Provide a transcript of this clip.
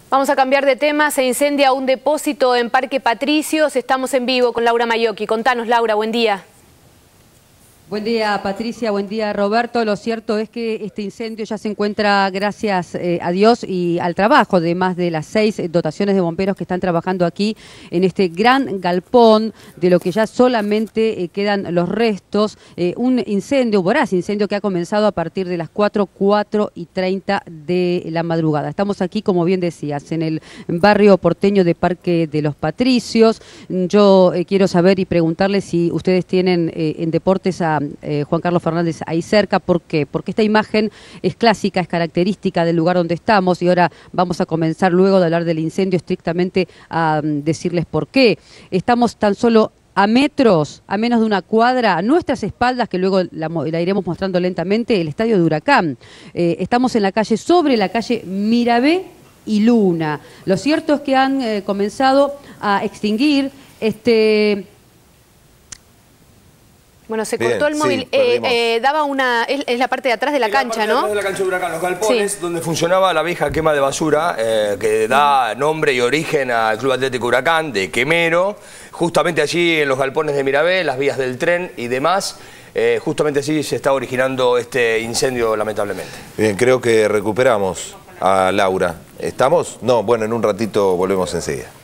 Vamos a cambiar de tema. Se incendia un depósito en Parque Patricios. Estamos en vivo con Laura Maiocchi. Contanos, Laura, buen día. Buen día, Patricia, buen día, Roberto. Lo cierto es que este incendio ya se encuentra, gracias a Dios y al trabajo de más de las 6 dotaciones de bomberos que están trabajando aquí en este gran galpón, de lo que ya solamente quedan los restos. Un incendio, voraz incendio que ha comenzado a partir de las 4:30 de la madrugada. Estamos aquí, como bien decías, en el barrio porteño de Parque de los Patricios. Yo quiero saber y preguntarle si ustedes tienen en deportes a Juan Carlos Fernández ahí cerca. ¿Por qué? Porque esta imagen es clásica, es característica del lugar donde estamos, y ahora vamos a comenzar, luego de hablar del incendio, estrictamente a decirles por qué. Estamos tan solo a metros, a menos de una cuadra, a nuestras espaldas, que luego la iremos mostrando lentamente, el estadio de Huracán. Estamos en la calle, sobre la calle Mirabé y Luna. Lo cierto es que han comenzado a extinguir Bueno, se cortó el móvil. Daba una... Es la parte de atrás de la cancha, ¿no? De la cancha de Huracán, los galpones, sí, donde funcionaba la vieja quema de basura, que da nombre y origen al Club Atlético Huracán, de Quemero. Justamente allí, en los galpones de Mirabé, las vías del tren y demás, justamente allí se está originando este incendio, lamentablemente. Bien, creo que recuperamos a Laura. ¿Estamos? No, bueno, en un ratito volvemos enseguida.